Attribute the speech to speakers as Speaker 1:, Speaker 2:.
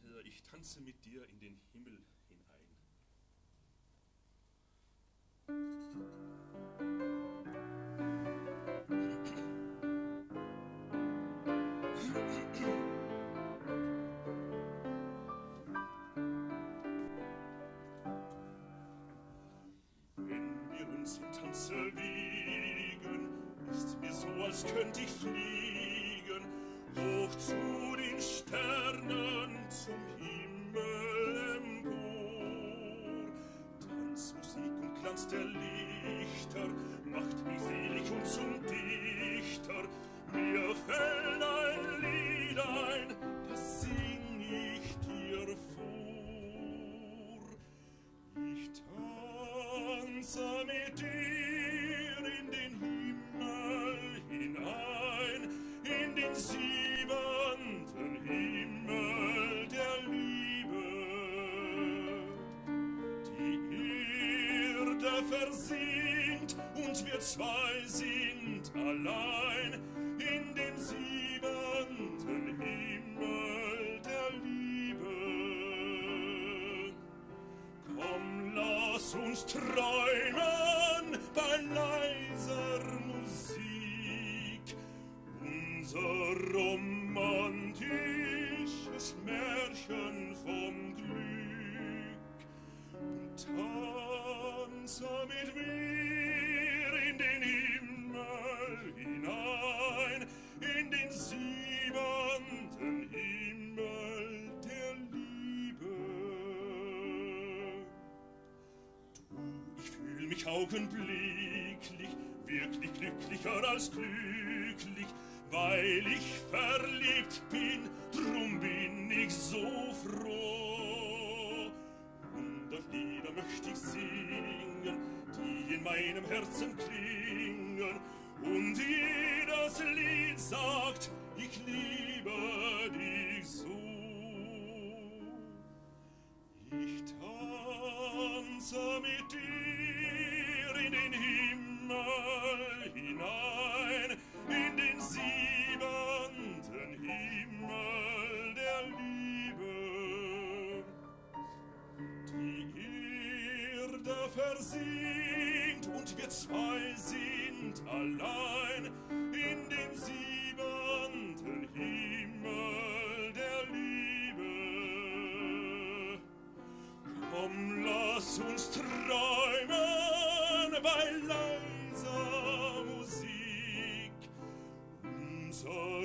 Speaker 1: Ich tanze mit dir in den Himmel hinein. Wenn wir uns im Tanze wiegen, ist mir so, als könnt ich fliegen, hoch zu den Sternen, zum Himmel empor. Tanzmusik und Glanz der Lichter macht mich selig und zum Dichter. Mir fällt ein Lied ein, das sing ich dir vor. Ich tanze mit dir in den Himmel hinein, in den siebenten Himmel der Liebe. Die Erde versinkt und wir zwei sind allein in dem siebenten Himmel der Liebe. Komm, lass uns träumen bei leiser Musik, unser romantisches Märchen vom Glück. Und tanze mit mir in den Himmel hinein, in den siebenten Himmel der Liebe. Ich fühl mich augenblicklich wirklich glücklicher als glücklich, weil ich verliebt bin, drum bin ich so froh. 100 Lieder möchte ich singen, die in meinem Herzen klingen, und jedes Lied sagt, ich liebe dich so. Ich tanze mit dir in den Himmel hinein, in den siebenten Himmel der Liebe. Die Erde versinkt und wir zwei sind allein in dem siebenten Himmel der Liebe. Komm, lass uns träumen bei leiser Musik, unser